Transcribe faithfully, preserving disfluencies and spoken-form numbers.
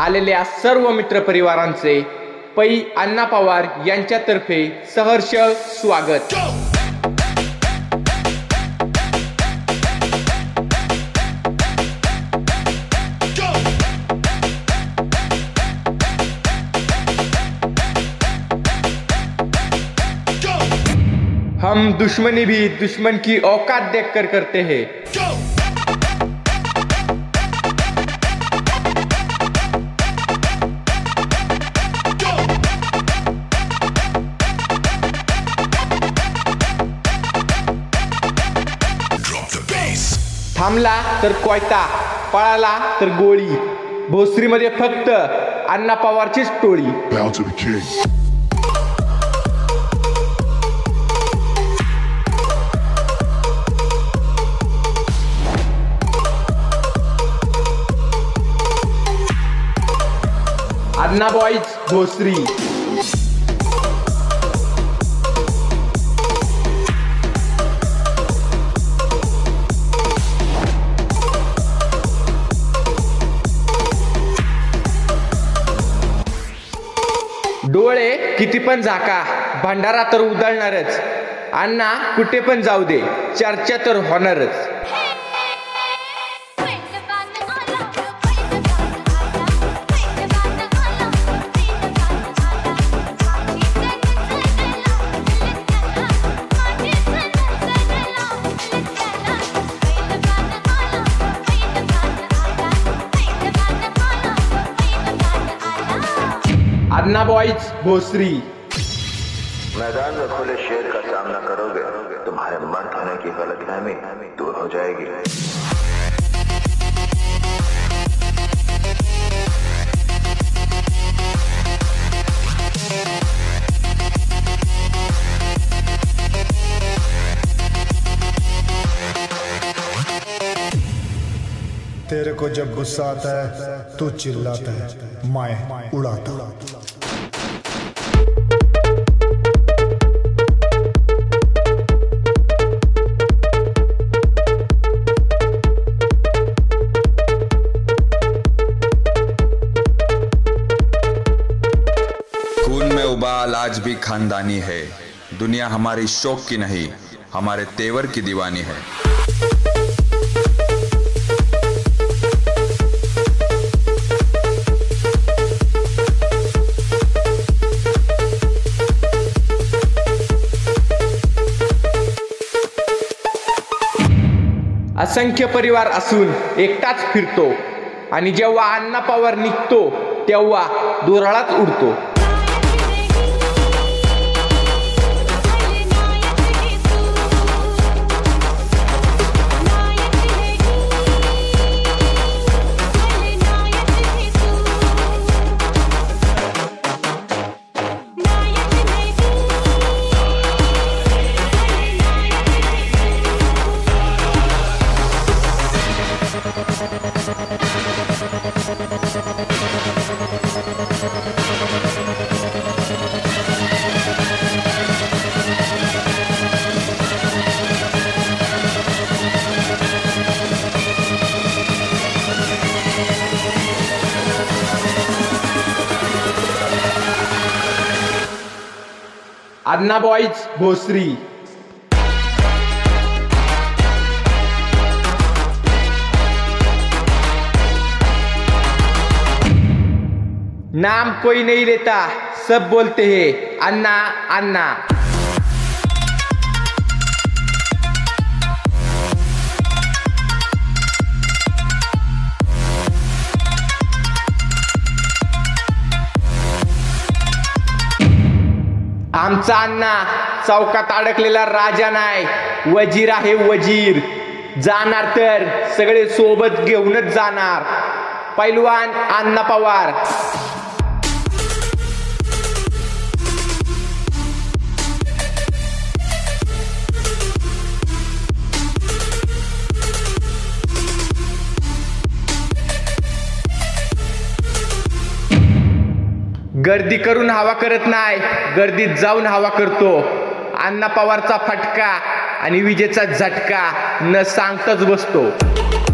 आलेल्या सर्व मित्रपरिवारांचे पै अण्णा पवार यांच्यातर्फे सहर्ष स्वागत। हम दुश्मनी भी दुश्मन की औकात देखकर करते हैं। थांबला तर कोयता, पळाला तर गोळी। भोसरीमध्ये फक्त अण्णा पवारचीच टोळी। अण्णा बॉईज भोसरी। डोळे किती पण झाका, भंडारा तर उधळणारच। अण्णा कुठे पण जाऊ दे, चर्चा तर होणारच। अण्णा बॉईज भोसरी। मैदान में खुले शेर का सामना करोगे, तुम्हारे मर्द होने की गलतफहमी दूर हो जाएगी। तेरे को जब गुस्सा आता है तो चिल्लाता है, मैं उड़ाता। खून में उबाल आज भी खानदानी है। दुनिया हमारी शौक की नहीं, हमारे तेवर की दीवानी है। असंख्य परिवार असून एकटाच फिरतो, आणि जेव्हा अण्णा पवार निघतो तेव्हा दुराळाच उडतो। अण्णा बॉईज भोसरी। नाम कोई नहीं लेता, सब बोलते हैं अन्ना अन्ना। आमचा अण्णा चौकात अडकलेला राजा नाही, वजीर आहे वजीर। जाणार तर सगळे सोबत घेऊनच जाणार। पैलवान अण्णा पवार। गर्दी करून हवा करत नाही, गर्दीत जाऊन हवा करतो। अण्णा पवारचा फटका आणि विजेचा झटका न सांगताच बसतो।